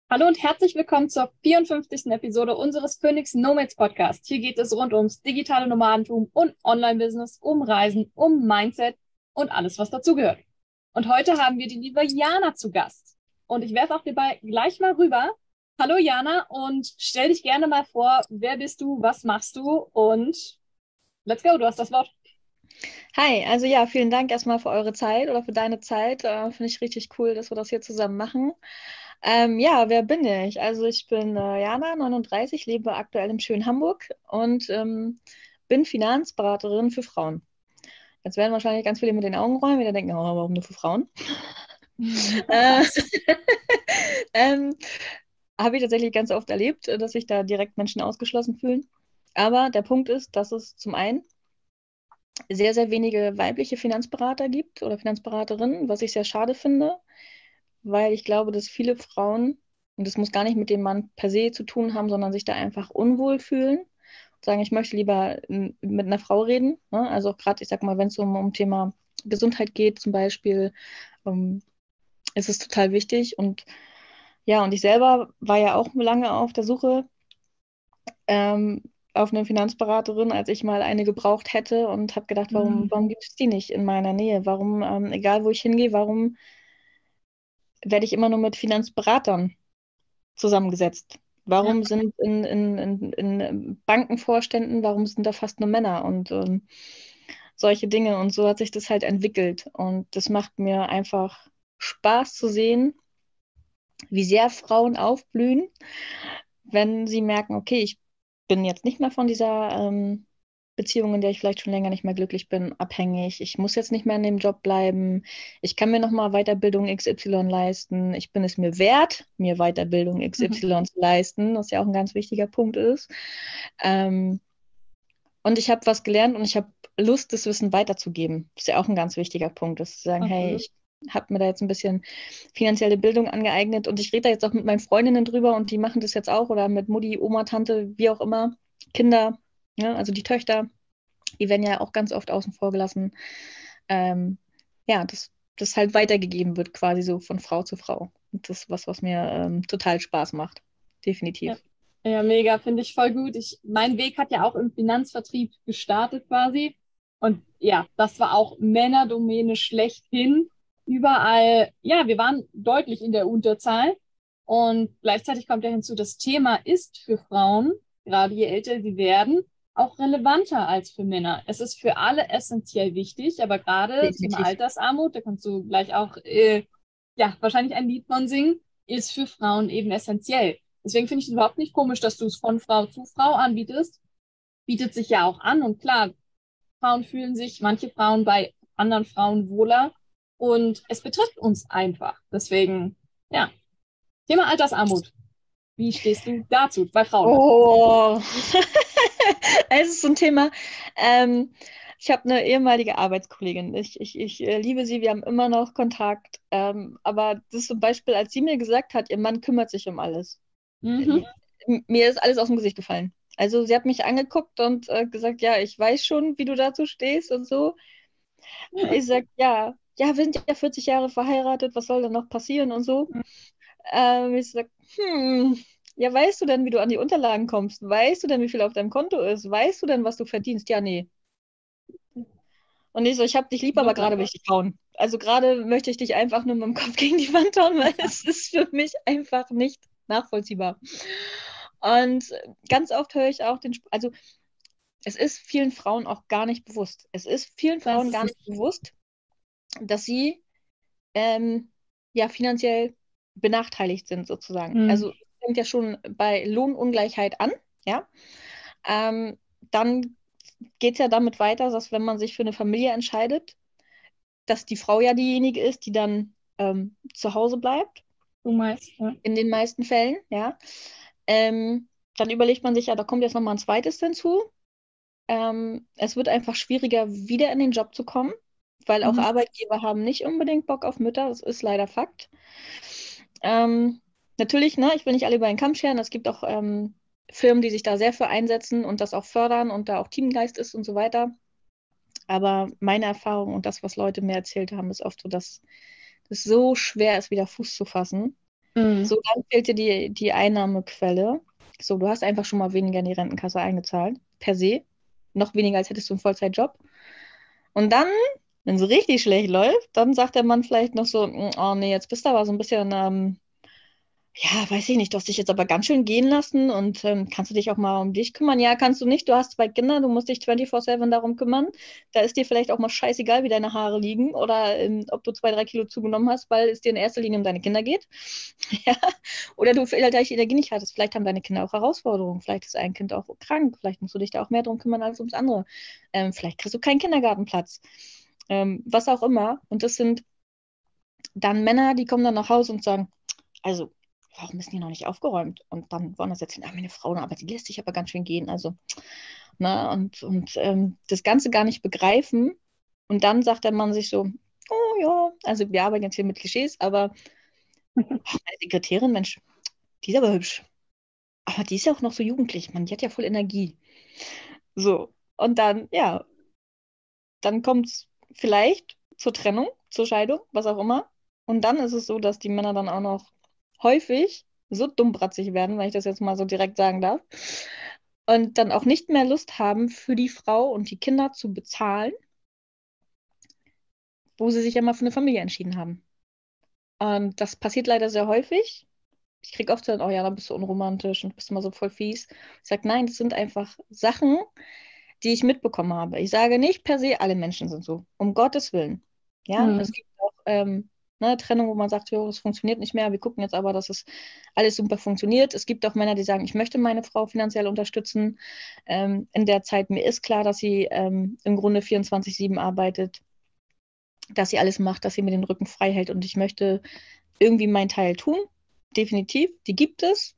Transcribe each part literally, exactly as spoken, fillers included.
Hallo und herzlich willkommen zur vierundfünfzigsten Episode unseres Phoenix Nomads Podcast. Hier geht es rund ums digitale Nomadentum und Online-Business, um Reisen, um Mindset und alles, was dazugehört. Und heute haben wir die liebe Jana zu Gast. Und ich werfe auch den Ball gleich mal rüber. Hallo Jana und stell dich gerne mal vor, wer bist du, was machst du und let's go, du hast das Wort. Hi, also ja, vielen Dank erstmal für eure Zeit oder für deine Zeit. Äh, finde ich richtig cool, dass wir das hier zusammen machen. Ähm, ja, wer bin ich? Also ich bin äh, Jana, neununddreißig, lebe aktuell im schönen Hamburg und ähm, bin Finanzberaterin für Frauen. Jetzt werden wahrscheinlich ganz viele mit den Augen rollen, wieder denken, oh, warum nur für Frauen? Äh, Was? ähm, Habe ich tatsächlich ganz oft erlebt, äh, dass sich da direkt Menschen ausgeschlossen fühlen. Aber der Punkt ist, dass es zum einen sehr, sehr wenige weibliche Finanzberater gibt oder Finanzberaterinnen, was ich sehr schade finde, weil ich glaube, dass viele Frauen, und das muss gar nicht mit dem Mann per se zu tun haben, sondern sich da einfach unwohl fühlen und sagen, ich möchte lieber m, mit einer Frau reden. Ne? Also auch gerade, ich sag mal, wenn es um, um Thema Gesundheit geht zum Beispiel, ähm, ist es total wichtig. Und ja, und ich selber war ja auch lange auf der Suche ähm, auf eine Finanzberaterin, als ich mal eine gebraucht hätte und habe gedacht, warum, Hm. warum gibt es die nicht in meiner Nähe? Warum, ähm, egal wo ich hingehe, warum werde ich immer nur mit Finanzberatern zusammengesetzt? Ja. Warum sind in, in, in, in Bankenvorständen, warum sind da fast nur Männer und ähm, solche Dinge? Und so hat sich das halt entwickelt. Und das macht mir einfach Spaß zu sehen, wie sehr Frauen aufblühen, wenn sie merken, okay, ich bin jetzt nicht mehr von dieser ähm, Beziehung, in der ich vielleicht schon länger nicht mehr glücklich bin, abhängig. Ich muss jetzt nicht mehr in dem Job bleiben. Ich kann mir nochmal Weiterbildung X Y leisten. Ich bin es mir wert, mir Weiterbildung X Y zu leisten, was ja auch ein ganz wichtiger Punkt ist. Ähm, und ich habe was gelernt und ich habe Lust, das Wissen weiterzugeben. Das ist ja auch ein ganz wichtiger Punkt, das zu sagen, hey, Absolut. ich habe mir da jetzt ein bisschen finanzielle Bildung angeeignet und ich rede da jetzt auch mit meinen Freundinnen drüber und die machen das jetzt auch oder mit Mutti, Oma, Tante, wie auch immer, Kinder, ja, also die Töchter, die werden ja auch ganz oft außen vor gelassen. Ähm, ja, dass das halt weitergegeben wird, quasi so von Frau zu Frau. Und das ist was, was mir ähm, total Spaß macht. Ja, Definitiv. ja, mega, finde ich voll gut. Ich, mein Weg hat ja auch im Finanzvertrieb gestartet quasi. Und ja, das war auch Männerdomäne schlechthin. Überall, ja, wir waren deutlich in der Unterzahl. Und gleichzeitig kommt ja hinzu, das Thema ist für Frauen, gerade je älter sie werden, auch relevanter als für Männer. Es ist für alle essentiell wichtig, aber gerade Thema Definitiv. Altersarmut, da kannst du gleich auch, äh, ja, wahrscheinlich ein Lied von singen, ist für Frauen eben essentiell. Deswegen finde ich es überhaupt nicht komisch, dass du es von Frau zu Frau anbietest. Bietet sich ja auch an. Und klar, Frauen fühlen sich, manche Frauen bei anderen Frauen wohler. Und es betrifft uns einfach. Deswegen, ja, Thema Altersarmut. Wie stehst du dazu? Bei Frauen. Oh, es ist so ein Thema. Ähm, ich habe eine ehemalige Arbeitskollegin. Ich, ich, ich äh, liebe sie, wir haben immer noch Kontakt. Ähm, aber das ist zum Beispiel, als sie mir gesagt hat, ihr Mann kümmert sich um alles. Mhm. Ähm, m- Mir ist alles aus dem Gesicht gefallen. Also sie hat mich angeguckt und äh, gesagt, ja, ich weiß schon, wie du dazu stehst und so. Ich sag, ja, ja, wir sind ja vierzig Jahre verheiratet, was soll denn noch passieren und so. Ähm, ich sag, hm, ja, weißt du denn, wie du an die Unterlagen kommst? Weißt du denn, wie viel auf deinem Konto ist? Weißt du denn, was du verdienst? Ja, nee. Und ich so, ich hab dich lieb, aber Super. gerade will ich dich hauen. Also gerade möchte ich dich einfach nur mit dem Kopf gegen die Wand hauen, weil es ist für mich einfach nicht nachvollziehbar. Und ganz oft höre ich auch den, Sp- also es ist vielen Frauen auch gar nicht bewusst. Es ist vielen Das Frauen ist gar es. nicht bewusst, dass sie ähm, ja finanziell benachteiligt sind sozusagen. Hm. Also es fängt ja schon bei Lohnungleichheit an, ja. Ähm, Dann geht es ja damit weiter, dass wenn man sich für eine Familie entscheidet, dass die Frau ja diejenige ist, die dann ähm, zu Hause bleibt, Du meinst, ja. in den meisten Fällen, ja. Ähm, Dann überlegt man sich ja, da kommt jetzt nochmal ein zweites hinzu. Ähm, es wird einfach schwieriger, wieder in den Job zu kommen, weil auch Mhm. Arbeitgeber haben nicht unbedingt Bock auf Mütter, das ist leider Fakt. Ähm, Natürlich, ne, ich will nicht alle über einen Kamm scheren. Es gibt auch ähm, Firmen, die sich da sehr für einsetzen und das auch fördern und da auch Teamgeist ist und so weiter. Aber meine Erfahrung und das, was Leute mir erzählt haben, ist oft so, dass es so schwer ist, wieder Fuß zu fassen. Mhm. So, dann fehlt dir die, die Einnahmequelle. So, du hast einfach schon mal weniger in die Rentenkasse eingezahlt, per se. Noch weniger, als hättest du einen Vollzeitjob. Und dann, wenn es richtig schlecht läuft, dann sagt der Mann vielleicht noch so, "Mm, oh nee, jetzt bist du aber so ein bisschen, ähm, ja, weiß ich nicht, du hast dich jetzt aber ganz schön gehen lassen und ähm, kannst du dich auch mal um dich kümmern? Ja, kannst du nicht, du hast zwei Kinder, du musst dich vierundzwanzig sieben darum kümmern. Da ist dir vielleicht auch mal scheißegal, wie deine Haare liegen oder ähm, ob du zwei, drei Kilo zugenommen hast, weil es dir in erster Linie um deine Kinder geht. Ja. Oder du vielleicht Energie nicht hattest. Vielleicht haben deine Kinder auch Herausforderungen. Vielleicht ist ein Kind auch krank. Vielleicht musst du dich da auch mehr drum kümmern als ums andere. Ähm, vielleicht kriegst du keinen Kindergartenplatz. Ähm, was auch immer. Und das sind dann Männer, die kommen dann nach Hause und sagen, also, warum ist die noch nicht aufgeräumt? Und dann wollen das jetzt, ah, meine Frau, aber die lässt sich aber ganz schön gehen. Also, ne, und, und ähm, das Ganze gar nicht begreifen. Und dann sagt der Mann sich so, oh ja, also wir arbeiten jetzt hier mit Klischees, aber ach, meine Sekretärin, Mensch, die ist aber hübsch. Aber die ist ja auch noch so jugendlich, man, die hat ja voll Energie. So. Und dann, ja, dann kommt es vielleicht zur Trennung, zur Scheidung, was auch immer. Und dann ist es so, dass die Männer dann auch noch häufig so dummbratzig werden, wenn ich das jetzt mal so direkt sagen darf, und dann auch nicht mehr Lust haben, für die Frau und die Kinder zu bezahlen, wo sie sich ja mal für eine Familie entschieden haben. Und das passiert leider sehr häufig. Ich kriege oft dann, oh ja, dann bist du unromantisch und bist immer so voll fies. Ich sage, nein, das sind einfach Sachen, die ich mitbekommen habe. Ich sage nicht per se, alle Menschen sind so. Um Gottes Willen. Ja, Mhm. es gibt auch ähm, ne, Trennung, wo man sagt, jo, es funktioniert nicht mehr. Wir gucken jetzt aber, dass es alles super funktioniert. Es gibt auch Männer, die sagen, ich möchte meine Frau finanziell unterstützen. Ähm, in der Zeit, mir ist klar, dass sie ähm, im Grunde vierundzwanzig sieben arbeitet, dass sie alles macht, dass sie mir den Rücken frei hält und ich möchte irgendwie meinen Teil tun. Definitiv, die gibt es,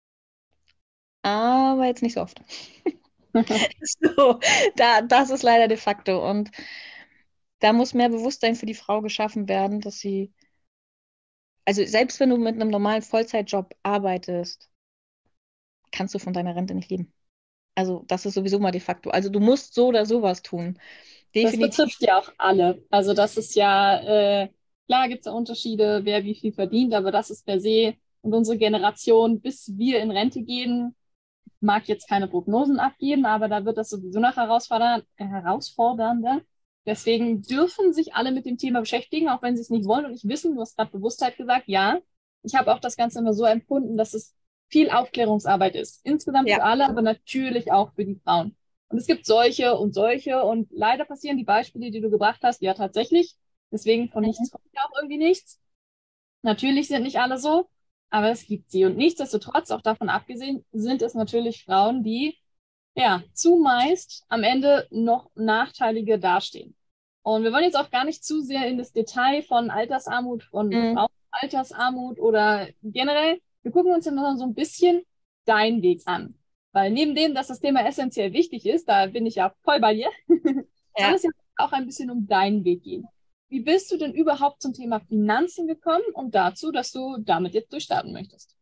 aber jetzt nicht so oft. So, da, das ist leider de facto. Und da muss mehr Bewusstsein für die Frau geschaffen werden, dass sie, also selbst wenn du mit einem normalen Vollzeitjob arbeitest, kannst du von deiner Rente nicht leben. Also das ist sowieso mal de facto. Also du musst so oder sowas tun. Das Definitiv. betrifft ja auch alle. Also das ist ja, äh, klar gibt es ja Unterschiede, wer wie viel verdient, aber das ist per se und unsere Generation, bis wir in Rente gehen, mag jetzt keine Prognosen abgeben, aber da wird das sowieso noch herausfordernd, äh, herausfordernder. Deswegen dürfen sich alle mit dem Thema beschäftigen, auch wenn sie es nicht wollen und nicht wissen. Du hast gerade Bewusstheit gesagt, ja. Ich habe auch das Ganze immer so empfunden, dass es viel Aufklärungsarbeit ist. Insgesamt Ja. für alle, aber natürlich auch für die Frauen. Und es gibt solche und solche und leider passieren die Beispiele, die du gebracht hast, ja tatsächlich. Deswegen von Mhm. nichts kommt ja auch irgendwie nichts. Natürlich sind nicht alle so, aber es gibt sie. Und nichtsdestotrotz, auch davon abgesehen, sind es natürlich Frauen, die ja zumeist am Ende noch nachteilige dastehen. Und wir wollen jetzt auch gar nicht zu sehr in das Detail von Altersarmut, von Mhm. Frauenaltersarmut oder generell. Wir gucken uns ja noch so ein bisschen deinen Weg an. Weil neben dem, dass das Thema essentiell wichtig ist, da bin ich ja voll bei dir, soll Ja. es ja auch ein bisschen um deinen Weg gehen. Wie bist du denn überhaupt zum Thema Finanzen gekommen und dazu, dass du damit jetzt durchstarten möchtest?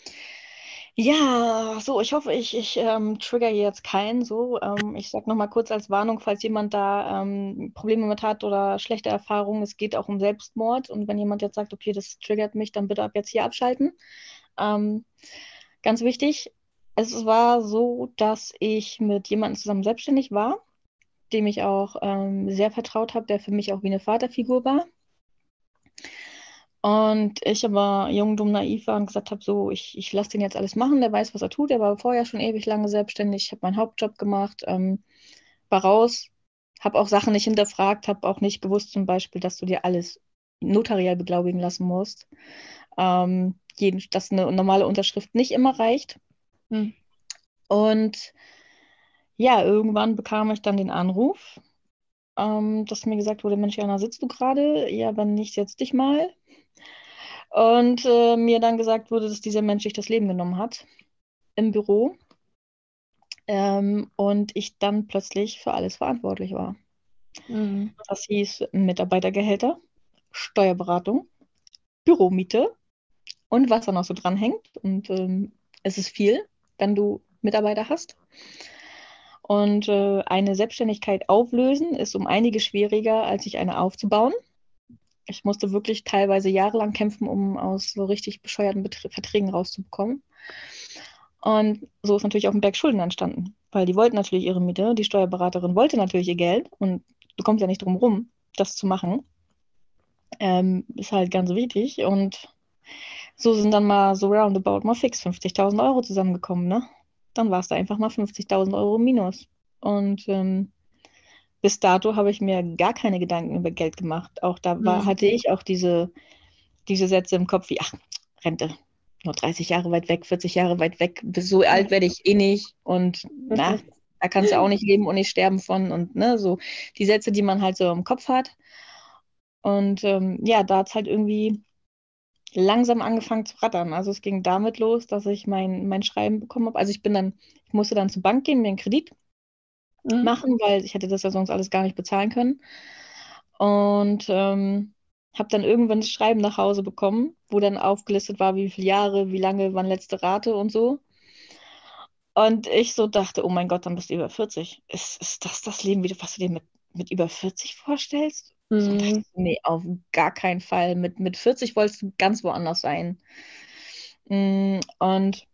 Ja, so, ich hoffe, ich, ich ähm, trigger hier jetzt keinen so. Ähm, ich sage nochmal kurz als Warnung, falls jemand da ähm, Probleme mit hat oder schlechte Erfahrungen, es geht auch um Selbstmord. Und wenn jemand jetzt sagt, okay, das triggert mich, dann bitte ab jetzt hier abschalten. Ähm, ganz wichtig, es war so, dass ich mit jemandem zusammen selbstständig war, dem ich auch ähm, sehr vertraut habe, der für mich auch wie eine Vaterfigur war. Und ich aber jung, dumm, naiv war und gesagt habe, so, ich, ich lasse den jetzt alles machen, der weiß, was er tut. Er war vorher schon ewig lange selbstständig, ich habe meinen Hauptjob gemacht, ähm, war raus, habe auch Sachen nicht hinterfragt, habe auch nicht gewusst zum Beispiel, dass du dir alles notariell beglaubigen lassen musst. Ähm, jeden, dass eine normale Unterschrift nicht immer reicht. Hm. Und ja, irgendwann bekam ich dann den Anruf, ähm, dass mir gesagt wurde, Mensch, Jana, sitzt du gerade? Ja, wenn nicht, setz dich mal. Und äh, mir dann gesagt wurde, dass dieser Mensch sich das Leben genommen hat im Büro. Ähm, und ich dann plötzlich für alles verantwortlich war. Hm. Das hieß Mitarbeitergehälter, Steuerberatung, Büromiete und was da noch so dranhängt. Und ähm, es ist viel, wenn du Mitarbeiter hast. Und äh, eine Selbstständigkeit auflösen ist um einige schwieriger, als sich eine aufzubauen. Ich musste wirklich teilweise jahrelang kämpfen, um aus so richtig bescheuerten Betr Verträgen rauszubekommen. Und so ist natürlich auch ein Berg Schulden entstanden, weil die wollten natürlich ihre Miete, die Steuerberaterin wollte natürlich ihr Geld und du kommst ja nicht drum rum, das zu machen. Ähm, ist halt ganz wichtig und so sind dann mal so roundabout mal fix fünfzigtausend Euro zusammengekommen, ne? Dann war es da einfach mal fünfzigtausend Euro minus. Und ähm, bis dato habe ich mir gar keine Gedanken über Geld gemacht. Auch da war, Mhm. hatte ich auch diese, diese Sätze im Kopf wie, ach, Rente, nur dreißig Jahre weit weg, vierzig Jahre weit weg, bis so alt werde ich eh nicht. Und na, da kannst du auch nicht leben und nicht sterben von. Und ne, so die Sätze, die man halt so im Kopf hat. Und ähm, ja, da hat es halt irgendwie langsam angefangen zu rattern. Also es ging damit los, dass ich mein, mein Schreiben bekommen habe. Also ich bin dann, ich musste dann zur Bank gehen, mir einen Kredit Mhm. machen, weil ich hätte das ja sonst alles gar nicht bezahlen können. Und ähm, habe dann irgendwann das Schreiben nach Hause bekommen, wo dann aufgelistet war, wie viele Jahre, wie lange, wann letzte Rate und so. Und ich so dachte, oh mein Gott, dann bist du über vierzig. Ist, ist das das Leben, wie du, was du dir mit, mit über vierzig vorstellst? So dachte Mhm. ich, nee, auf gar keinen Fall. Mit, mit vierzig wolltest du ganz woanders sein. Mm, Und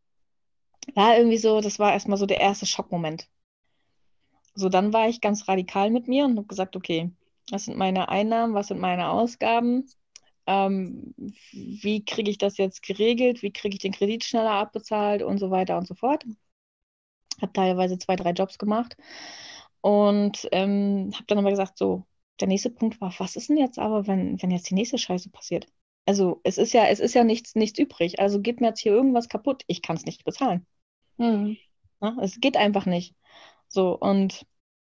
war irgendwie so, das war erstmal so der erste Schockmoment. So, dann war ich ganz radikal mit mir und habe gesagt, okay, was sind meine Einnahmen, was sind meine Ausgaben? Ähm, wie kriege ich das jetzt geregelt? Wie kriege ich den Kredit schneller abbezahlt und so weiter und so fort? Habe teilweise zwei, drei Jobs gemacht und ähm, habe dann aber gesagt, so, der nächste Punkt war, was ist denn jetzt aber, wenn, wenn jetzt die nächste Scheiße passiert? Also es ist ja, es ist ja nichts, nichts übrig. Also geht mir jetzt hier irgendwas kaputt. Ich kann es nicht bezahlen. Mhm. Ne? Es geht einfach nicht. So, und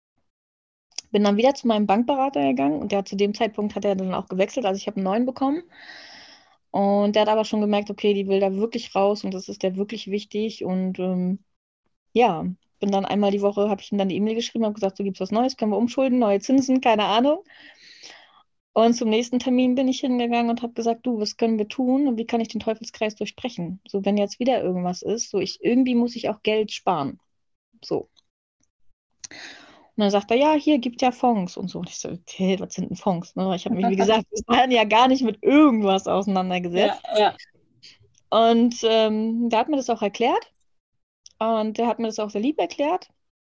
bin dann wieder zu meinem Bankberater gegangen und der zu dem Zeitpunkt hat er dann auch gewechselt. Also ich habe einen neuen bekommen. Und der hat aber schon gemerkt, okay, die will da wirklich raus und das ist der wirklich wichtig. Und ähm, ja, bin dann einmal die Woche, habe ich ihm dann die E-Mail geschrieben, habe gesagt, so gibt's was Neues, können wir umschulden, neue Zinsen, keine Ahnung. Und zum nächsten Termin bin ich hingegangen und habe gesagt, du, was können wir tun und wie kann ich den Teufelskreis durchbrechen? So, wenn jetzt wieder irgendwas ist, so ich, irgendwie muss ich auch Geld sparen. So. Und dann sagt er, ja, hier gibt ja Fonds und so. Und ich so, okay, was sind denn Fonds? Ne? Ich habe mich, wie gesagt, bis dahin ja gar nicht mit irgendwas Ja, auseinandergesetzt. ja. Und ähm, der hat mir das auch erklärt. Und der hat mir das auch sehr lieb erklärt.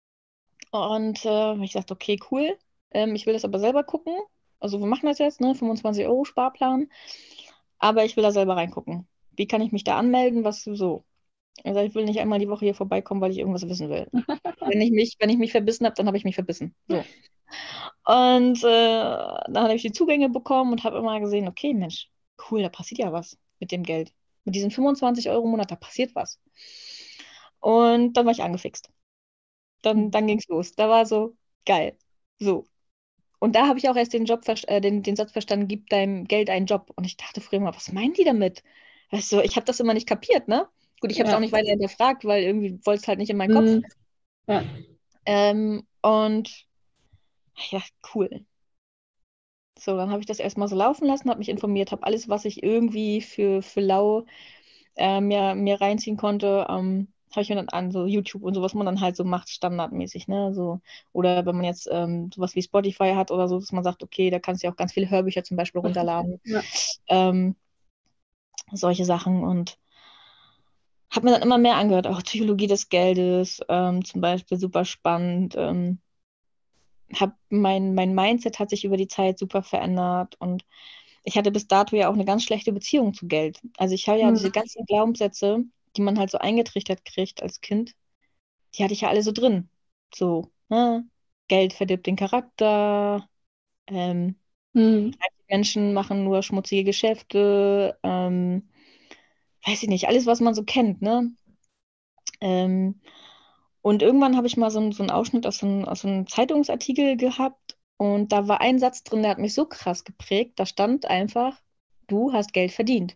Und äh, ich sagte, okay, cool. Ähm, ich will das aber selber gucken. Also wir machen das jetzt, ne? fünfundzwanzig Euro Sparplan. Aber ich will da selber reingucken. Wie kann ich mich da anmelden? Was so? Also ich will nicht einmal die Woche hier vorbeikommen, weil ich irgendwas wissen will. Wenn ich mich, wenn ich mich verbissen habe, dann habe ich mich verbissen. So. Und äh, dann habe ich die Zugänge bekommen und habe immer gesehen, okay, Mensch, cool, da passiert ja was mit dem Geld. Mit diesen fünfundzwanzig Euro im Monat, da passiert was. Und dann war ich angefixt. Dann, dann ging es los. Da war so, geil. So. Und da habe ich auch erst den Job, ver- äh, den, den Satz verstanden, gib deinem Geld einen Job. Und ich dachte früher mal, was meinen die damit? Weißt du, ich habe das immer nicht kapiert, ne? Gut, ich habe es auch Ja. nicht weiter hinterfragt, weil irgendwie wollte es halt nicht in meinen Kopf. Mhm. Ja. Ähm, und ja, cool. So, dann habe ich das erstmal so laufen lassen, habe mich informiert, habe alles, was ich irgendwie für, für lau äh, mir, mir reinziehen konnte, ähm, habe ich mir dann an, so YouTube und so, was man dann halt so macht, standardmäßig, ne? So, oder wenn man jetzt ähm, sowas wie Spotify hat oder so, dass man sagt, okay, da kannst du ja auch ganz viele Hörbücher zum Beispiel runterladen. Ja. Ähm, solche Sachen und habe mir dann immer mehr angehört, auch Psychologie des Geldes, ähm, zum Beispiel super spannend. Ähm, hab mein, mein Mindset hat sich über die Zeit super verändert und ich hatte bis dato ja auch eine ganz schlechte Beziehung zu Geld. Also ich habe ja Mhm. diese ganzen Glaubenssätze, die man halt so eingetrichtert kriegt als Kind, die hatte ich ja alle so drin. So, ne? Geld verdirbt den Charakter, ähm, Mhm. Menschen machen nur schmutzige Geschäfte, ähm, weiß ich nicht, alles, was man so kennt, ne? Ähm, und irgendwann habe ich mal so, einen- so einen Ausschnitt aus so, einem- aus so einem Zeitungsartikel gehabt und da war ein Satz drin, der hat mich so krass geprägt. Da stand einfach, du hast Geld verdient.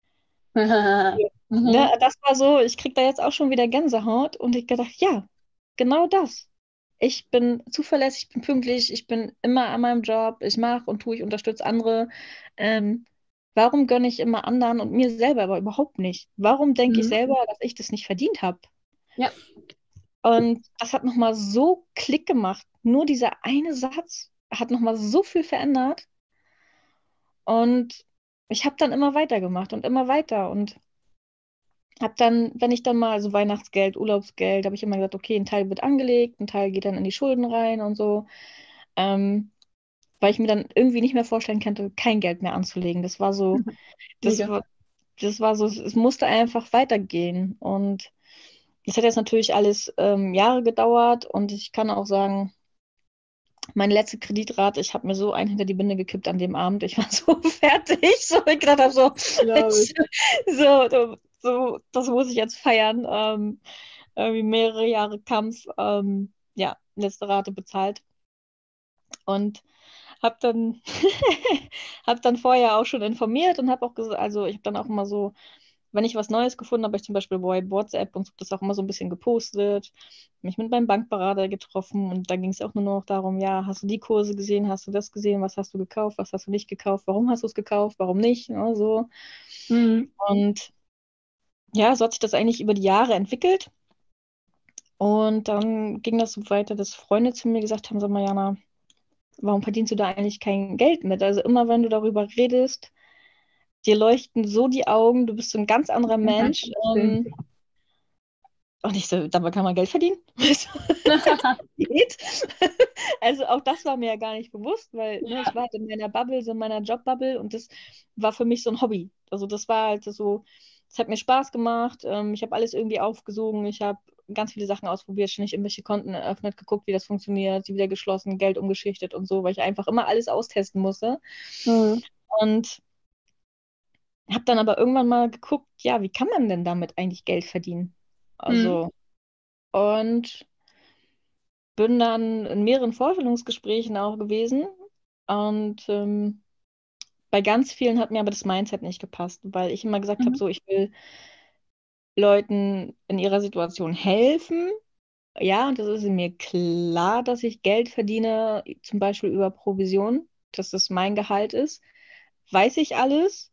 Ne, Mhm. das war so, ich krieg da jetzt auch schon wieder Gänsehaut und ich gedacht, ja, genau das. Ich bin zuverlässig, ich bin pünktlich, ich bin immer an meinem Job, ich mache und tue, ich unterstütze andere. Ähm, warum gönne ich immer anderen und mir selber aber überhaupt nicht? Warum denke ich Mhm. selber, dass ich das nicht verdient habe? Ja. Und das hat nochmal so Klick gemacht. Nur dieser eine Satz hat nochmal so viel verändert. Und ich habe dann immer weitergemacht und immer weiter und habe dann, wenn ich dann mal so Weihnachtsgeld, Urlaubsgeld, habe ich immer gesagt, okay, ein Teil wird angelegt, ein Teil geht dann in die Schulden rein und so. Ähm, weil ich mir dann irgendwie nicht mehr vorstellen könnte, kein Geld mehr anzulegen. Das war so, das Mega. war, das war so, es musste einfach weitergehen. Und das hat jetzt natürlich alles ähm, Jahre gedauert und ich kann auch sagen, meine letzte Kreditrate, ich habe mir so einen hinter die Binde gekippt an dem Abend. Ich war so fertig, so ich gedacht habe, so, Glaube ich. so, so, so, das muss ich jetzt feiern. Ähm, irgendwie mehrere Jahre Kampf, ähm, ja, letzte Rate bezahlt. Und habe dann, hab dann vorher auch schon informiert und habe auch gesagt, also ich habe dann auch immer so, wenn ich was Neues gefunden habe, habe ich zum Beispiel bei WhatsApp und so das auch immer so ein bisschen gepostet, mich mit meinem Bankberater getroffen und da ging es auch nur noch darum, ja, hast du die Kurse gesehen, hast du das gesehen, was hast du gekauft, was hast du nicht gekauft, warum hast du es gekauft, warum nicht, ne, so. Mhm. Und ja, so hat sich das eigentlich über die Jahre entwickelt und dann ging das so weiter, dass Freunde zu mir gesagt haben, sag mal, Jana, warum verdienst du da eigentlich kein Geld mit? Also immer wenn du darüber redest, dir leuchten so die Augen, du bist so ein ganz anderer Mensch. Schön. Ähm, und ich so, dabei kann man Geld verdienen. Weißt du, geht. Also auch das war mir ja gar nicht bewusst, weil ne, ich Ja. war halt in meiner Bubble, so in meiner Jobbubble und das war für mich so ein Hobby. Also das war halt so, es hat mir Spaß gemacht. Ähm, ich habe alles irgendwie aufgesogen. Ich habe ganz viele Sachen ausprobiert, ständig irgendwelche Konten eröffnet, geguckt, wie das funktioniert, sie wieder geschlossen, Geld umgeschichtet und so, weil ich einfach immer alles austesten musste. Mhm. Und habe dann aber irgendwann mal geguckt, ja, wie kann man denn damit eigentlich Geld verdienen? Mhm. Also, und bin dann in mehreren Vorstellungsgesprächen auch gewesen. Und ähm, bei ganz vielen hat mir aber das Mindset nicht gepasst, weil ich immer gesagt habe, Mhm. so, ich will Leuten in ihrer Situation helfen. Ja, und das ist mir klar, dass ich Geld verdiene, zum Beispiel über Provision, dass das mein Gehalt ist. Weiß ich alles.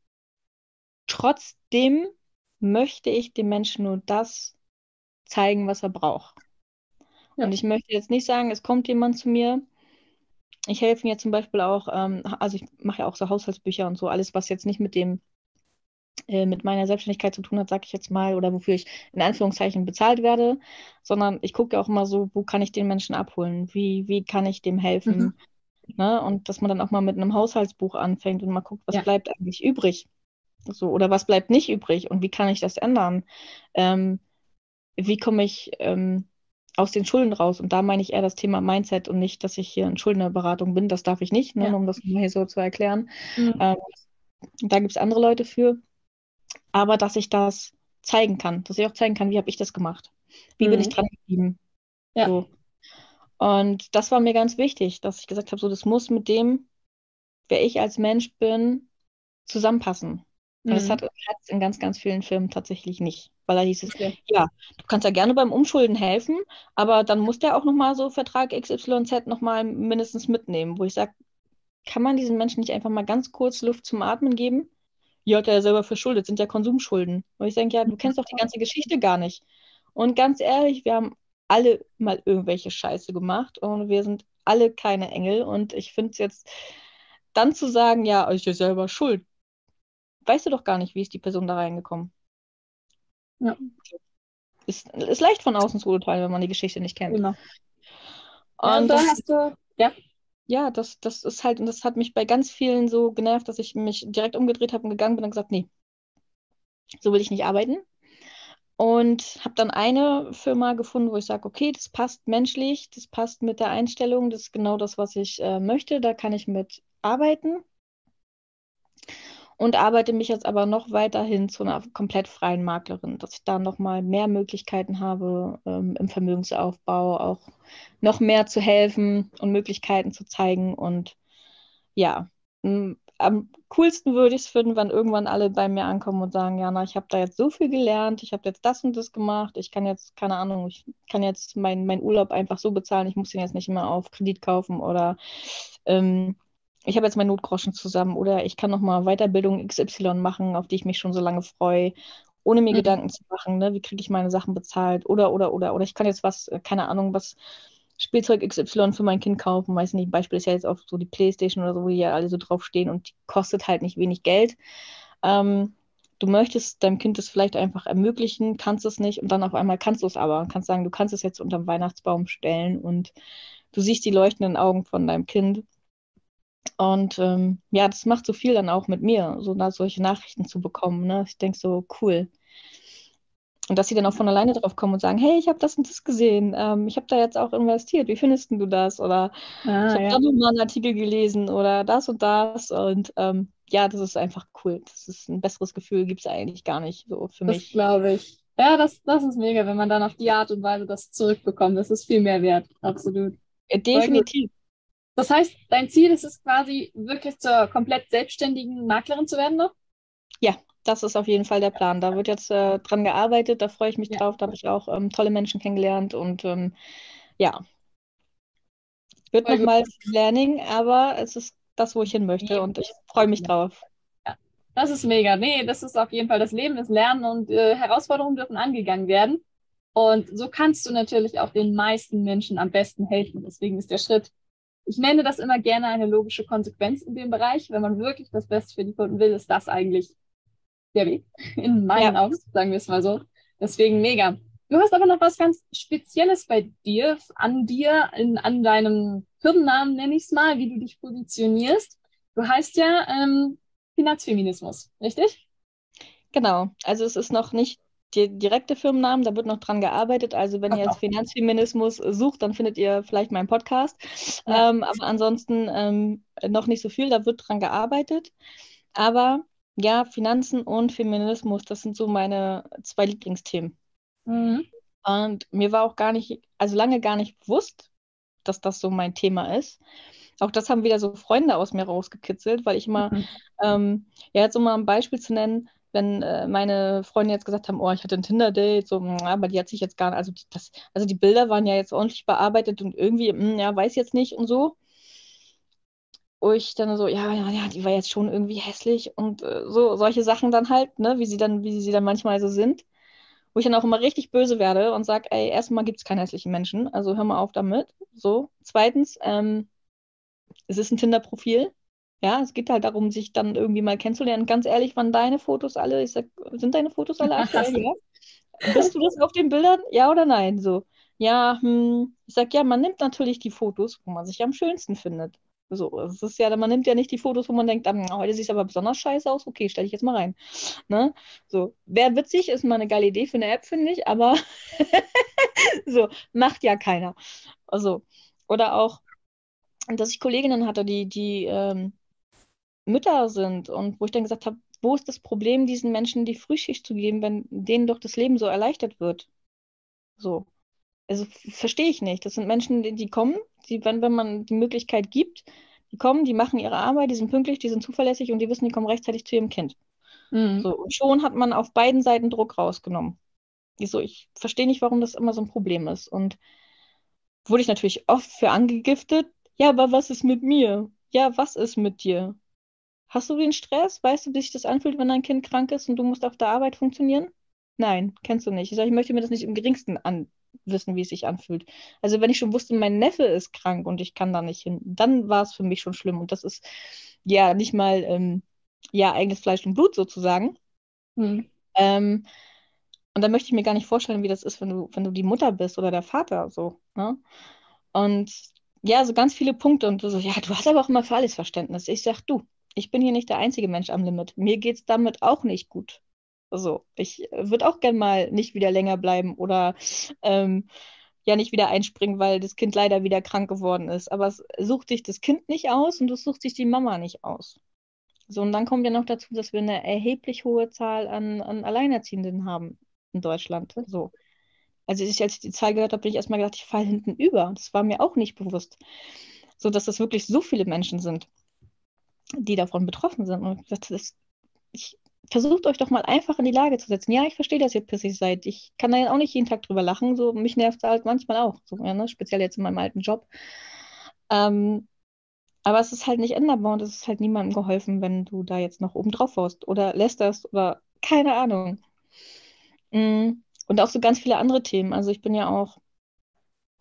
Trotzdem möchte ich dem Menschen nur das zeigen, was er braucht. Und Ja. ich möchte jetzt nicht sagen, es kommt jemand zu mir. Ich helfe mir zum Beispiel auch, ähm, also ich mache ja auch so Haushaltsbücher und so, alles, was jetzt nicht mit dem, äh, mit meiner Selbstständigkeit zu tun hat, sage ich jetzt mal, oder wofür ich in Anführungszeichen bezahlt werde, sondern ich gucke ja auch immer so, wo kann ich den Menschen abholen? Wie, wie kann ich dem Mhm. helfen? Ne? Und dass man dann auch mal mit einem Haushaltsbuch anfängt und mal guckt, was Ja. bleibt eigentlich übrig? So, oder was bleibt nicht übrig und wie kann ich das ändern? Ähm, wie komme ich ähm, aus den Schulden raus? Und da meine ich eher das Thema Mindset und nicht, dass ich hier in Schuldnerberatung bin. Das darf ich nicht, ne, Ja. nur um das mal hier so zu erklären. Mhm. Ähm, da gibt es andere Leute für. Aber dass ich das zeigen kann, dass ich auch zeigen kann, wie habe ich das gemacht? Wie bin ich Mhm. dran geblieben? Ja. So. Und das war mir ganz wichtig, dass ich gesagt habe, so, das muss mit dem, wer ich als Mensch bin, zusammenpassen. Und das hat Mhm. es in ganz, ganz vielen Filmen tatsächlich nicht. Weil da hieß es, Okay. ja, du kannst ja gerne beim Umschulden helfen, aber dann muss der auch nochmal so Vertrag X Y Z nochmal mindestens mitnehmen, wo ich sage, kann man diesen Menschen nicht einfach mal ganz kurz Luft zum Atmen geben? Ja, hat er ja selber verschuldet, sind ja Konsumschulden. Und ich denke, ja, du kennst doch die ganze Geschichte gar nicht. Und ganz ehrlich, wir haben alle mal irgendwelche Scheiße gemacht und wir sind alle keine Engel. Und ich finde es jetzt dann zu sagen, ja, ich ja selber schuld, weißt du doch gar nicht, wie ist die Person da reingekommen. Ja. Ist, ist leicht von außen zu urteilen, wenn man die Geschichte nicht kennt. Immer. Ja, also Und da das, hast du, ja. ja, das, das ist halt, und das hat mich bei ganz vielen so genervt, dass ich mich direkt umgedreht habe und gegangen bin und gesagt, nee, so will ich nicht arbeiten. Und habe dann eine Firma gefunden, wo ich sage, okay, das passt menschlich, das passt mit der Einstellung, das ist genau das, was ich äh, möchte, da kann ich mit arbeiten. Und arbeite mich jetzt aber noch weiterhin zu einer komplett freien Maklerin, dass ich da noch mal mehr Möglichkeiten habe, ähm, im Vermögensaufbau auch noch mehr zu helfen und Möglichkeiten zu zeigen. Und ja, m, am coolsten würde ich es finden, wenn irgendwann alle bei mir ankommen und sagen, Jana, ich habe da jetzt so viel gelernt, ich habe jetzt das und das gemacht, ich kann jetzt, keine Ahnung, ich kann jetzt meinen mein Urlaub einfach so bezahlen, ich muss den jetzt nicht immer auf Kredit kaufen oder ähm, ich habe jetzt meinen Notgroschen zusammen oder ich kann nochmal Weiterbildung X Y machen, auf die ich mich schon so lange freue, ohne mir Mhm. Gedanken zu machen, ne? Wie kriege ich meine Sachen bezahlt oder, oder, oder, oder ich kann jetzt was, äh, keine Ahnung, was Spielzeug X Y für mein Kind kaufen. Weiß nicht, ein Beispiel ist ja jetzt auch so die PlayStation oder so, wo die ja alle so draufstehen und die kostet halt nicht wenig Geld. Ähm, du möchtest deinem Kind das vielleicht einfach ermöglichen, kannst es nicht und dann auf einmal kannst du es aber. Kannst sagen, du kannst es jetzt unterm Weihnachtsbaum stellen und du siehst die leuchtenden Augen von deinem Kind. Und ähm, ja, das macht so viel dann auch mit mir, so na, solche Nachrichten zu bekommen. Ne? Ich denke so, cool. Und dass sie dann auch von alleine drauf kommen und sagen, hey, ich habe das und das gesehen, ähm, ich habe da jetzt auch investiert, wie findest denn du das? Oder ich Ah, habe da ja, noch mal einen Artikel gelesen oder das und das. Und ähm, ja, das ist einfach cool. Das ist ein besseres Gefühl, gibt es eigentlich gar nicht so für das mich. glaube ich. Ja, das, das ist mega, wenn man dann auf die Art und Weise das zurückbekommt. Das ist viel mehr wert. Absolut. Äh, Voll gut. definitiv. Das heißt, dein Ziel ist es quasi, wirklich zur komplett selbstständigen Maklerin zu werden noch? Ja, das ist auf jeden Fall der Plan. Da wird jetzt äh, dran gearbeitet, da freue ich mich Ja, drauf. Da habe ich auch ähm, tolle Menschen kennengelernt und ähm, ja, wird voll gut. nochmal Learning, aber es ist das, wo ich hin möchte und ich freue mich drauf. Ja, das ist mega. Nee, das ist auf jeden Fall das Leben, das Lernen und äh, Herausforderungen dürfen angegangen werden. Und so kannst du natürlich auch den meisten Menschen am besten helfen. Deswegen ist der Schritt, ich nenne das immer gerne eine logische Konsequenz in dem Bereich. Wenn man wirklich das Beste für die Kunden will, ist das eigentlich der Weg. In Ja, meinen Augen, sagen wir es mal so. Deswegen mega. Du hast aber noch was ganz Spezielles bei dir, an dir, in, an deinem Firmennamen nenne ich es mal, wie du dich positionierst. Du heißt ja ähm, Finanzfeminismus, richtig? genau. Also es ist noch nicht der direkte Firmennamen, da wird noch dran gearbeitet. Also wenn ihr jetzt Okay. Finanzfeminismus sucht, dann findet ihr vielleicht meinen Podcast. Ja. Ähm, aber ansonsten ähm, noch nicht so viel, da wird dran gearbeitet. Aber ja, Finanzen und Feminismus, das sind so meine zwei Lieblingsthemen. Mhm. Und mir war auch gar nicht, also lange gar nicht bewusst, dass das so mein Thema ist. Auch das haben wieder so Freunde aus mir rausgekitzelt, weil ich immer, Mhm. ähm, ja, jetzt um mal ein Beispiel zu nennen, wenn äh, meine Freunde jetzt gesagt haben, oh, ich hatte ein Tinder-Date, so, mm, aber die hat sich jetzt gar nicht, also die, das, also die Bilder waren ja jetzt ordentlich bearbeitet und irgendwie, mm, ja, weiß jetzt nicht und so. Wo ich dann so, ja, ja, ja, die war jetzt schon irgendwie hässlich und äh, so, solche Sachen dann halt, ne, wie sie dann, wie sie dann manchmal so sind. Wo ich dann auch immer richtig böse werde und sage, ey, erstmal gibt es keine hässlichen Menschen, also hör mal auf damit. So. Zweitens, ähm, es ist ein Tinder-Profil. Ja, es geht halt darum, sich dann irgendwie mal kennenzulernen. Ganz ehrlich, waren deine Fotos alle, ich sag, sind deine Fotos alle aktuell? Ja. Bist du das auf den Bildern? Ja oder nein? So, ja, hm, ich sag, ja, man nimmt natürlich die Fotos, wo man sich am schönsten findet. So, es ist ja, man nimmt ja nicht die Fotos, wo man denkt, ah, heute sieht es aber besonders scheiße aus, okay, stelle ich jetzt mal rein. Ne? So, wäre witzig, ist mal eine geile Idee für eine App, finde ich, aber so, macht ja keiner. Also, oder auch, dass ich Kolleginnen hatte, die, die ähm, Mütter sind und wo ich dann gesagt habe, wo ist das Problem, diesen Menschen die Frühschicht zu geben, wenn denen doch das Leben so erleichtert wird? So. Also f- verstehe ich nicht. Das sind Menschen, die, die kommen, die, wenn, wenn man die Möglichkeit gibt, die kommen, die machen ihre Arbeit, die sind pünktlich, die sind zuverlässig und die wissen, die kommen rechtzeitig zu ihrem Kind. Mhm. So, und schon hat man auf beiden Seiten Druck rausgenommen. Ich so, ich verstehe nicht, warum das immer so ein Problem ist. Und wurde ich natürlich oft für angegiftet. Ja, aber was ist mit mir? Ja, was ist mit dir? Hast du den Stress? Weißt du, wie sich das anfühlt, wenn dein Kind krank ist und du musst auf der Arbeit funktionieren? Nein, kennst du nicht. Ich sage, ich möchte mir das nicht im geringsten an wissen, wie es sich anfühlt. Also wenn ich schon wusste, mein Neffe ist krank und ich kann da nicht hin, dann war es für mich schon schlimm. Und das ist ja nicht mal ähm, ja eigenes Fleisch und Blut sozusagen. Mhm. Ähm, und dann möchte ich mir gar nicht vorstellen, wie das ist, wenn du, wenn du die Mutter bist oder der Vater so. Ne? Und ja, so ganz viele Punkte und du so, ja, du hast aber auch immer für alles Verständnis. Ich sag, du, ich bin hier nicht der einzige Mensch am Limit. Mir geht's damit auch nicht gut. So, ich würde auch gern mal nicht wieder länger bleiben oder ähm, ja nicht wieder einspringen, weil das Kind leider wieder krank geworden ist. Aber es sucht sich das Kind nicht aus und es sucht sich die Mama nicht aus. So, und dann kommt ja noch dazu, dass wir eine erheblich hohe Zahl an, an Alleinerziehenden haben in Deutschland. So. Also ich, als ich die Zahl gehört habe, bin ich erstmal gedacht, ich falle hinten über. Das war mir auch nicht bewusst. So dass das wirklich so viele Menschen sind, die davon betroffen sind. Und ich dachte, das, ich, versucht euch doch mal einfach in die Lage zu setzen. Ja, ich verstehe, dass ihr pissig seid. Ich kann da ja auch nicht jeden Tag drüber lachen. So, mich nervt es halt manchmal auch. So, ja, ne? Speziell jetzt in meinem alten Job. Ähm, aber es ist halt nicht änderbar und es ist halt niemandem geholfen, wenn du da jetzt noch oben drauf haust oder lästerst oder keine Ahnung. Mm, Und auch so ganz viele andere Themen. Also ich bin ja auch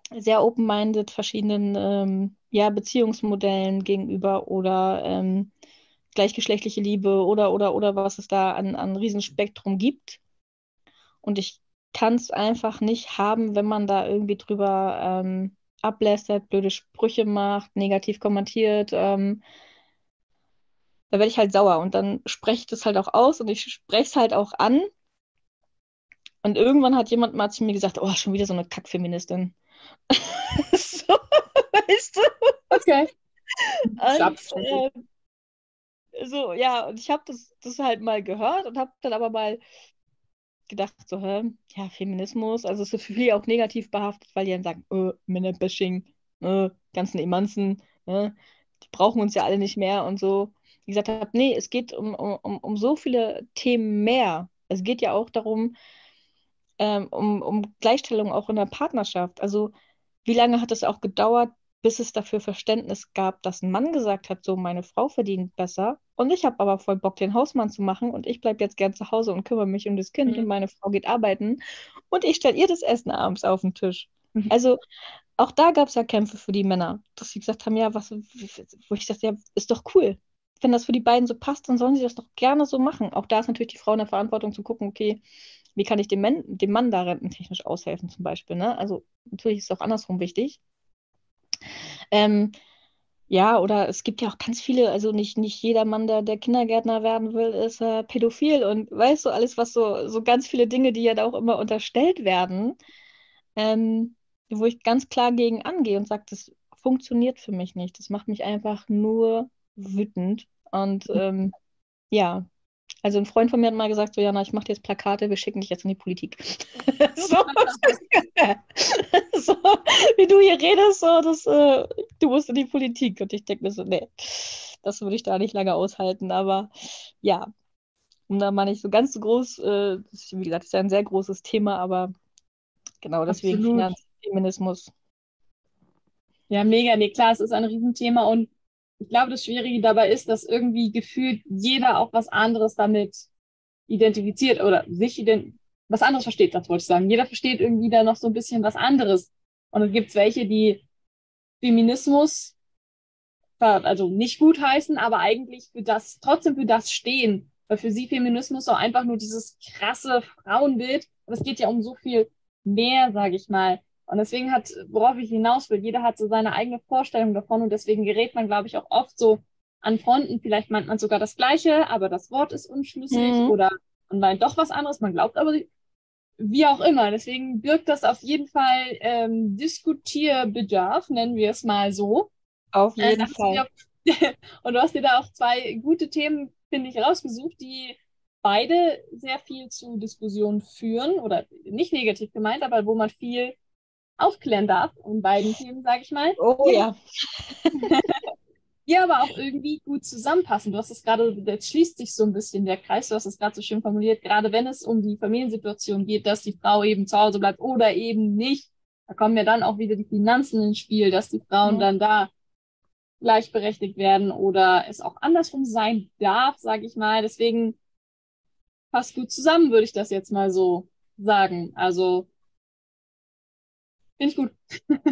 sehr open-minded verschiedenen ähm, ja, Beziehungsmodellen gegenüber oder ähm, gleichgeschlechtliche Liebe oder, oder, oder was es da an, an Riesenspektrum gibt. Und ich kann es einfach nicht haben, wenn man da irgendwie drüber ähm, ablästert, blöde Sprüche macht, negativ kommentiert. Ähm, da werde ich halt sauer und dann spreche ich das halt auch aus und ich spreche es halt auch an. Und irgendwann hat jemand mal zu mir gesagt, oh, schon wieder so eine Kackfeministin. So, weißt du? Okay. Und Selbstverständlich. äh, so, ja, und ich habe das, das halt mal gehört und habe dann aber mal gedacht, so, hä, ja, Feminismus, also es ist für viele auch negativ behaftet, weil die dann sagen, äh, Männerbashing, äh, ganzen Emanzen, äh, die brauchen uns ja alle nicht mehr und so. Wie gesagt habe, nee, es geht um, um, um um so viele Themen mehr. Es geht ja auch darum, ähm, um, um Gleichstellung auch in der Partnerschaft. Also wie lange hat es auch gedauert, bis es dafür Verständnis gab, dass ein Mann gesagt hat, so meine Frau verdient besser und ich habe aber voll Bock, den Hausmann zu machen und ich bleibe jetzt gern zu Hause und kümmere mich um das Kind und Mhm. meine Frau geht arbeiten und ich stelle ihr das Essen abends auf den Tisch. Mhm. Also auch da gab es ja Kämpfe für die Männer, dass sie gesagt haben, ja, was, wo ich dachte, ja, ist doch cool. Wenn das für die beiden so passt, dann sollen sie das doch gerne so machen. Auch da ist natürlich die Frau in der Verantwortung zu gucken, okay, wie kann ich dem Mann, dem Mann da rententechnisch aushelfen zum Beispiel, ne? Also natürlich ist es auch andersrum wichtig. Ähm, ja, oder es gibt ja auch ganz viele, also nicht, nicht jeder Mann, der, der Kindergärtner werden will, ist äh, pädophil und weißt du, alles, was so, so ganz viele Dinge, die ja da auch immer unterstellt werden, ähm, wo ich ganz klar gegen angehe und sage, das funktioniert für mich nicht. Das macht mich einfach nur wütend. Und ähm, ja, also ein Freund von mir hat mal gesagt, so, Jana, ich mache dir jetzt Plakate, wir schicken dich jetzt in die Politik. So, so, wie du hier redest, so, das, äh, du musst in die Politik. Und ich denke mir so, nee, das würde ich da nicht lange aushalten. Aber ja, um da mal nicht so ganz so groß, äh, das ist, wie gesagt, ist ja ein sehr großes Thema, aber genau deswegen Absolut. Finanzfeminismus. Ja, mega. Nee, klar, es ist ein Riesenthema und ich glaube, das Schwierige dabei ist, dass irgendwie gefühlt jeder auch was anderes damit identifiziert oder sich ident was anderes versteht, das wollte ich sagen. Jeder versteht irgendwie da noch so ein bisschen was anderes. Und dann gibt es welche, die Feminismus also nicht gutheißen, aber eigentlich für das, trotzdem für das stehen. Weil für sie Feminismus auch einfach nur dieses krasse Frauenbild. Aber es geht ja um so viel mehr, sage ich mal. Und deswegen hat, worauf ich hinaus will, jeder hat so seine eigene Vorstellung davon und deswegen gerät man, glaube ich, auch oft so an Fronten. Vielleicht meint man sogar das Gleiche, aber das Wort ist unschlüssig Mhm. oder man meint doch was anderes, man glaubt aber wie auch immer. Deswegen birgt das auf jeden Fall ähm, Diskutierbedarf, nennen wir es mal so. Auf Äh, jeden da hast du Fall. dir und du hast dir da auch zwei gute Themen, finde ich, rausgesucht, die beide sehr viel zu Diskussionen führen oder nicht negativ gemeint, aber wo man viel aufklären darf in beiden Themen, sage ich mal, Oh die, ja. die aber auch irgendwie gut zusammenpassen. Du hast es gerade, jetzt schließt sich so ein bisschen der Kreis, du hast es gerade so schön formuliert, gerade wenn es um die Familiensituation geht, dass die Frau eben zu Hause bleibt oder eben nicht. Da kommen ja dann auch wieder die Finanzen ins Spiel, dass die Frauen Mhm. dann da gleichberechtigt werden oder es auch andersrum sein darf, sage ich mal. Deswegen passt gut zusammen, würde ich das jetzt mal so sagen. Also finde ich gut.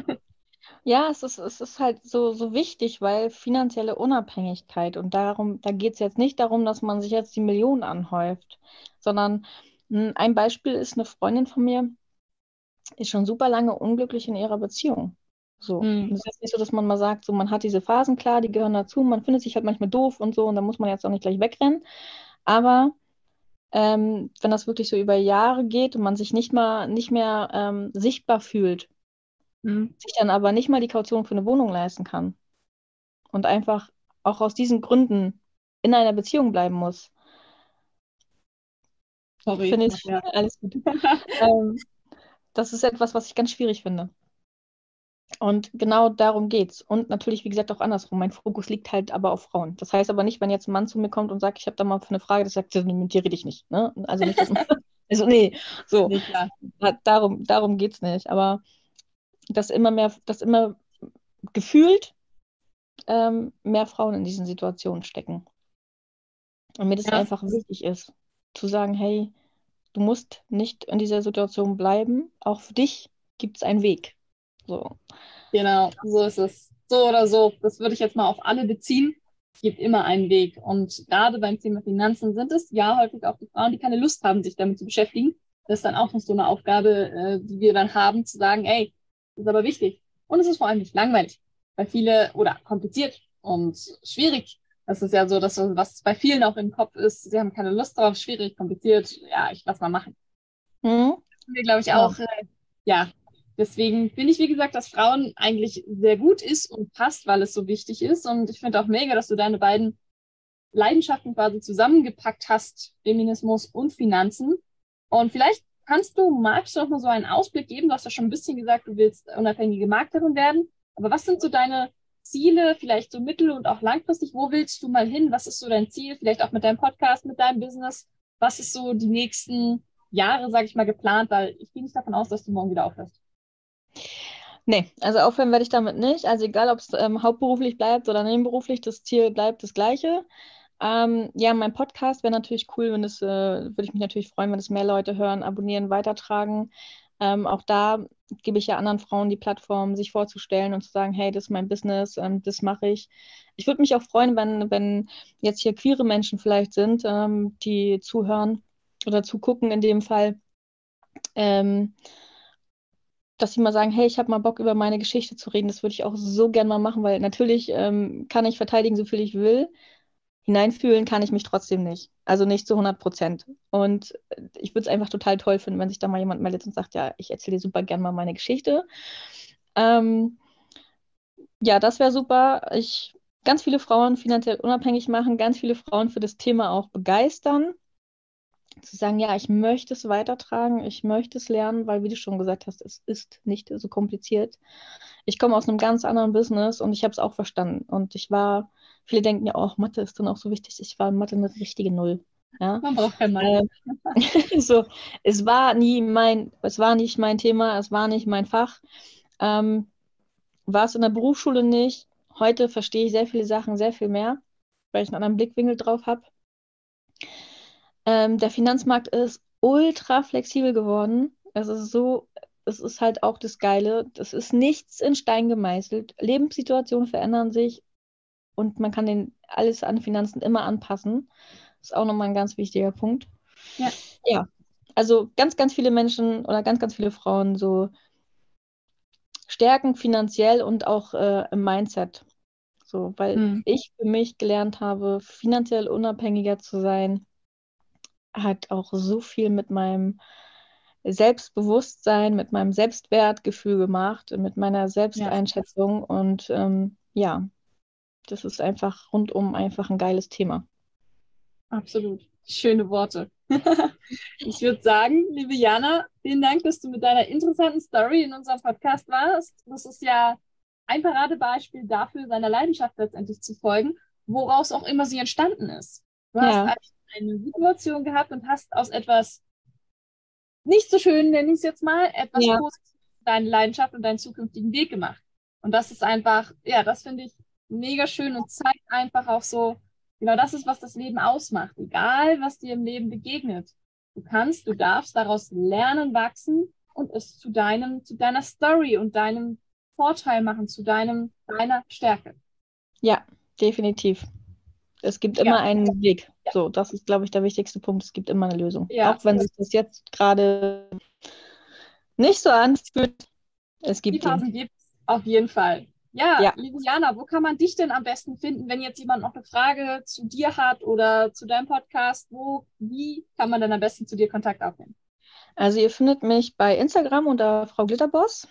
Ja, es ist, es ist halt so, so wichtig, weil finanzielle Unabhängigkeit und darum, da geht es jetzt nicht darum, dass man sich jetzt die Millionen anhäuft, sondern mh, ein Beispiel ist eine Freundin von mir, ist schon super lange unglücklich in ihrer Beziehung. So. Hm. Und es ist jetzt nicht so, dass man mal sagt, so man hat diese Phasen, klar, die gehören dazu, man findet sich halt manchmal doof und so, und da muss man jetzt auch nicht gleich wegrennen. Aber ähm, wenn das wirklich so über Jahre geht und man sich nicht mal nicht mehr ähm, sichtbar fühlt, Hm. sich dann aber nicht mal die Kaution für eine Wohnung leisten kann und einfach auch aus diesen Gründen in einer Beziehung bleiben muss, Sorry. finde ich Ja. alles gut. Ähm, das ist etwas, was ich ganz schwierig finde. Und genau darum geht's. Und natürlich, wie gesagt, auch andersrum. Mein Fokus liegt halt aber auf Frauen. Das heißt aber nicht, wenn jetzt ein Mann zu mir kommt und sagt, ich habe da mal für eine Frage, das sagt, mit dir rede ich nicht. Ne? Also nicht, dass man, also nee, so, Nee, klar. da- darum, darum geht's nicht. Aber dass immer mehr, dass immer gefühlt ähm, mehr Frauen in diesen Situationen stecken. Und mir das Ja, einfach wichtig ist, zu sagen, hey, du musst nicht in dieser Situation bleiben. Auch für dich gibt es einen Weg. So. Genau, so ist es. So oder so. Das würde ich jetzt mal auf alle beziehen. Es gibt immer einen Weg. Und gerade beim Thema Finanzen sind es ja häufig auch die Frauen, die keine Lust haben, sich damit zu beschäftigen. Das ist dann auch noch so eine Aufgabe, äh, die wir dann haben, zu sagen, ey, das ist aber wichtig. Und es ist vor allem nicht langweilig, weil viele, oder kompliziert und schwierig. Das ist ja so, dass was bei vielen auch im Kopf ist, sie haben keine Lust drauf, schwierig, kompliziert, ja, ich lass mal machen. Mhm. Wir, glaube ich, Genau. auch, äh, ja, deswegen finde ich, wie gesagt, dass Frauen eigentlich sehr gut ist und passt, weil es so wichtig ist. Und ich finde auch mega, dass du deine beiden Leidenschaften quasi zusammengepackt hast, Feminismus und Finanzen. Und vielleicht kannst du, magst du noch mal so einen Ausblick geben? Du hast ja schon ein bisschen gesagt, du willst unabhängige Marketerin werden. Aber was sind so deine Ziele, vielleicht so mittel- und auch langfristig? Wo willst du mal hin? Was ist so dein Ziel? Vielleicht auch mit deinem Podcast, mit deinem Business? Was ist so die nächsten Jahre, sage ich mal, geplant? Weil ich gehe nicht davon aus, dass du morgen wieder aufhörst. Nee, also aufhören werde ich damit nicht. Also egal, ob es ähm, hauptberuflich bleibt oder nebenberuflich, das Ziel bleibt das gleiche. Ähm, ja, mein Podcast wäre natürlich cool, wenn es, äh, würde ich mich natürlich freuen, wenn es mehr Leute hören, abonnieren, weitertragen. Ähm, auch da gebe ich ja anderen Frauen die Plattform, sich vorzustellen und zu sagen, hey, das ist mein Business, ähm, das mache ich. Ich würde mich auch freuen, wenn, wenn jetzt hier queere Menschen vielleicht sind, ähm, die zuhören oder zugucken in dem Fall. Ähm, dass sie mal sagen, hey, ich habe mal Bock, über meine Geschichte zu reden. Das würde ich auch so gern mal machen, weil natürlich ähm, kann ich verteidigen, so viel ich will. Hineinfühlen kann ich mich trotzdem nicht. Also nicht zu hundert Prozent. Und äh, ich würde es einfach total toll finden, wenn sich da mal jemand meldet und sagt, ja, ich erzähle dir super gern mal meine Geschichte. Ähm, ja, das wäre super. Ich ganz viele Frauen finanziell unabhängig machen, ganz viele Frauen für das Thema auch begeistern. Zu sagen, ja, ich möchte es weitertragen, ich möchte es lernen, weil, wie du schon gesagt hast, es ist nicht so kompliziert. Ich komme aus einem ganz anderen Business und ich habe es auch verstanden. Und ich war, viele denken ja auch, Mathe ist dann auch so wichtig. Ich war in Mathe eine richtige Null. Ja? Man braucht kein Mathe. Ähm, so, es war nie mein, es war nicht mein Thema, es war nicht mein Fach. Ähm, war es in der Berufsschule nicht. Heute verstehe ich sehr viele Sachen sehr viel mehr, weil ich einen anderen Blickwinkel drauf habe. Ähm, der Finanzmarkt ist ultra flexibel geworden. Es ist so, es ist halt auch das Geile. Es ist nichts in Stein gemeißelt. Lebenssituationen verändern sich und man kann den alles an Finanzen immer anpassen. Das ist auch nochmal ein ganz wichtiger Punkt. Ja, Ja, also ganz, ganz viele Menschen oder ganz, ganz viele Frauen so stärken finanziell und auch äh, im Mindset. So, weil hm. ich für mich gelernt habe, finanziell unabhängiger zu sein, hat auch so viel mit meinem Selbstbewusstsein, mit meinem Selbstwertgefühl gemacht, mit meiner Ja, Selbsteinschätzung und ähm, ja, das ist einfach rundum einfach ein geiles Thema. absolut. Schöne Worte. Ich würde sagen, liebe Jana, vielen Dank, dass du mit deiner interessanten Story in unserem Podcast warst. Das ist ja ein Paradebeispiel dafür, seiner Leidenschaft letztendlich zu folgen, woraus auch immer sie entstanden ist. Du hast Ja, also eine Situation gehabt und hast aus etwas nicht so schön, nenne ich es jetzt mal, etwas ja, Positives, deine Leidenschaft und deinen zukünftigen Weg gemacht. Und das ist einfach, ja, das finde ich mega schön und zeigt einfach auch so, genau das ist, was das Leben ausmacht. Egal, was dir im Leben begegnet. Du kannst, du darfst daraus lernen, wachsen und es zu deinem, zu deiner Story und deinem Vorteil machen, zu deinem, deiner Stärke. ja, definitiv. Es gibt Ja, immer einen Weg. ja, So, das ist, glaube ich, der wichtigste Punkt. Es gibt immer eine Lösung. ja. Auch wenn sich das jetzt gerade nicht so anfühlt, es Die gibt ihn. Phasen gibt es auf jeden Fall. Ja, Ja, liebe Jana, wo kann man dich denn am besten finden, wenn jetzt jemand noch eine Frage zu dir hat oder zu deinem Podcast? Wo, wie kann man denn am besten zu dir Kontakt aufnehmen? also ihr findet mich bei Instagram unter Frau Glitterboss.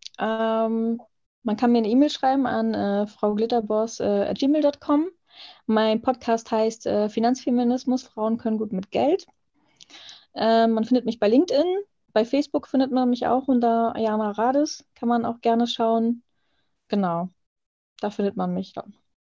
Ähm, man kann mir eine E-Mail schreiben an äh, frauglitterboss äh, at gmail punkt com. Mein Podcast heißt äh, Finanzfeminismus, Frauen können gut mit Geld. Ähm, man findet mich bei LinkedIn, bei Facebook findet man mich auch unter Ayana Rades, kann man auch gerne schauen. Genau, da findet man mich dann.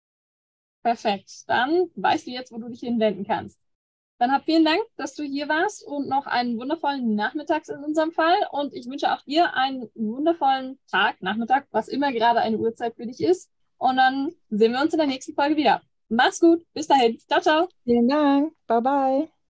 Perfekt. Dann weißt du jetzt, wo du dich hinwenden kannst. Dann hab vielen Dank, dass du hier warst und noch einen wundervollen Nachmittag in unserem Fall. Und ich wünsche auch dir einen wundervollen Tag, Nachmittag, was immer gerade eine Uhrzeit für dich ist. Und dann sehen wir uns in der nächsten Folge wieder. Mach's gut. Bis dahin. Ciao, ciao. Vielen Dank. Bye bye.